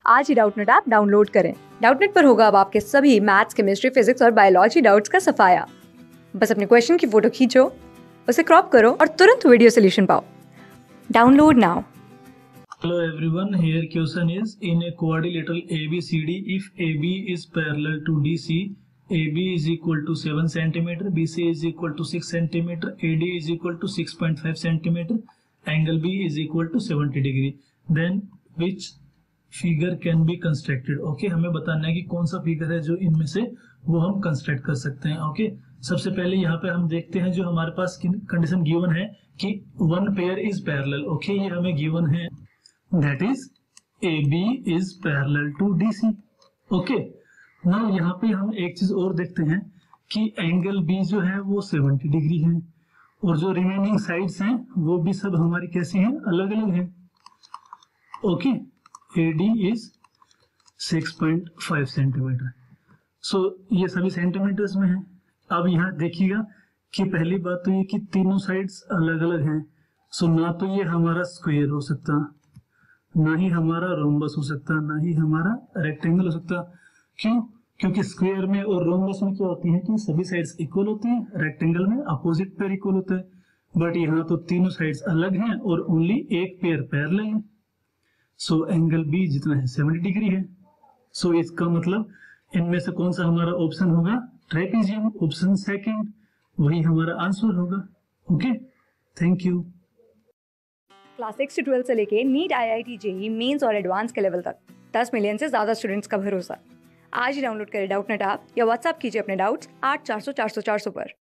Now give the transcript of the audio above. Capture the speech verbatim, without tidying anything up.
आज ही Doubtnut app download करें। डाउटनेट पर होगा अब आपके सभी मैथ्स, केमिस्ट्री, फिजिक्स और बायोलॉजी डाउट्स का सफाया। बस अपने क्वेश्चन की फोटो खींचो, उसे क्रॉप करो और तुरंत वीडियो सोल्यूशन पाओ। Download now. Hello everyone, here question is in a quadrilateral A B C D, if A B is parallel to D C, A B is equal to seven centimeter, B C is equal to six centimeter, A D is equal to six point five centimeter, angle B is equal to seventy degree, then which figure can be constructed? Okay, हमें बताना है कि कौन सा figure है जो इनमें से वो हम कंस्ट्रक्ट कर सकते हैं। Okay okay? सबसे पहले यहाँ पे हम देखते हैं जो हमारे पास कंडीशन गिवन है कि one pair is parallel. Okay, ये हमें गिवन है, that is A B is parallel to D C. Okay, now यहाँ पे हम एक चीज और देखते हैं कि एंगल B जो है वो सेवेंटी डिग्री है और जो रिमेनिंग साइड्स हैं वो भी सब हमारी कैसी हैं, अलग अलग हैं। Okay, A D is six point five centimetre, so ये सभी सेंटीमीटर्स में है। अब यहाँ देखिएगा कि पहली बात तो ये कि तीनों साइड्स अलग अलग हैं, सो ना तो ये हमारा स्क्वायर हो सकता, ना ही हमारा रोम्बस हो सकता, ना ही हमारा रेक्टेंगल हो सकता। क्यों? क्योंकि स्क्वायर में और रोम्बस में क्या होती है कि सभी साइड्स इक्वल होती हैं, रेक्टेंगल में अपोजिट पेयर इक्वल होता है, बट यहाँ तो तीनों साइड्स अलग हैं और ओनली एक पेयर पैरेलल है। सो एंगल बी जितना है सेवेंटी डिग्री है। सो so, इसका मतलब इनमें से कौन सा हमारा ऑप्शन होगा, ट्रेपेजियम, ऑप्शन सेकंड, वही हमारा आंसर होगा। Okay, thank you. Class six से ट्वेल्थ से लेके NEET, I I T, JEE mains और एडवांस के लेवल तक दस मिलियन से ज्यादा स्टूडेंट्स का भरोसा। आज ही डाउनलोड करें डाउटनेट ऐप या व्हाट्सएप कीजिए अपने डाउट्स आठ चार सौ चार सौ चार सौ पर।